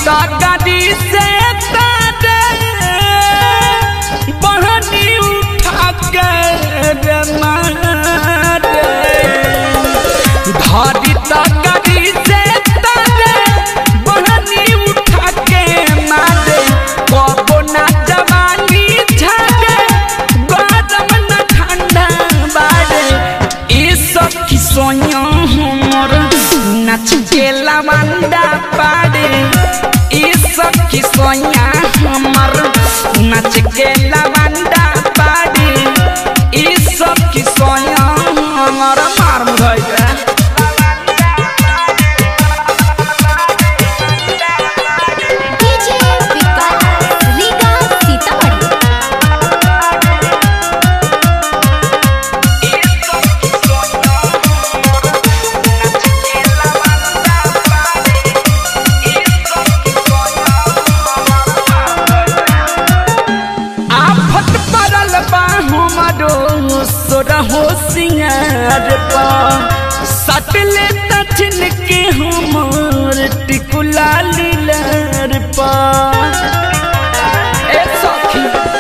तो गाड़ी से बहनी उठा के मारे धरी तो गाड़ी से बहनी उठा के मारे कबो ना जवानी झाड़े गरम न ठंडा बाड़े सखी सोया हमर नाच के लवंडा पाड़े सखी सोया हमर नाच के लवंडा पाड़े सखी सोया हमर मार मुधैया हो सिंगार पा सटले तछन के हमर टिकुला लीलर पा ए सखी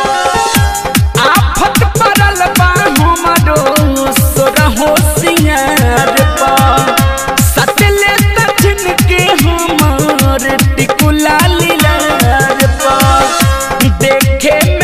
आफत परल बा हमरो सोरा हो सिंगार पा सटले तछन के हमर टिकुला लीलर पा देखे में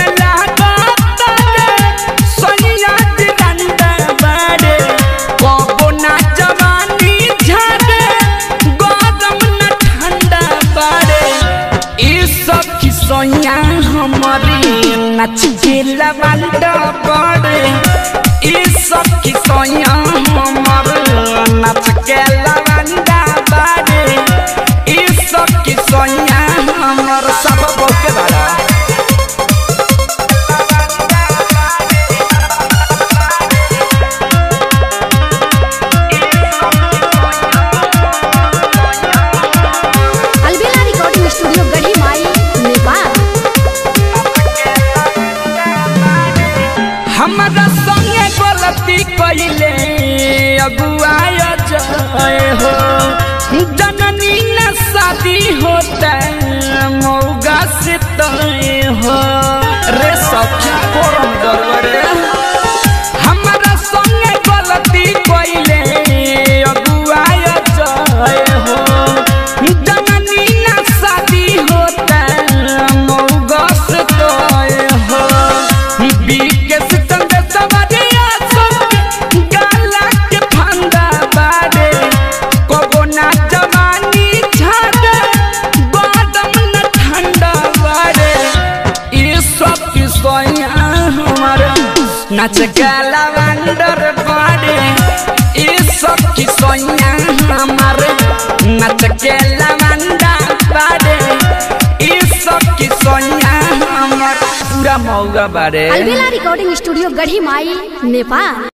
सोया हमारी नाच के लवंडा पड़े सखी सोया हमार नाच के लवंडा पड़े सखी सोया हमार सब बोके बड़ा अलबेला रिकॉर्डिंग स्टूडियो गढ़ी माई हमारा संगे गलती कइले अगुआ जाए हो जननी न शादी होता मौगा से तय हो रे सखी कोरम दरबारे हमारा संगे गलती कइले अगुआ जाए हो जननी न शादी होता मौगा से तय हो नाच के लवंडर पाड़े सखी सोया हमारे नाच के लवंडा पाड़े सखी सोया हमारे पूरा मौगा बारे अलबेला रिकॉर्डिंग स्टूडियो गढ़ी माई नेपाल।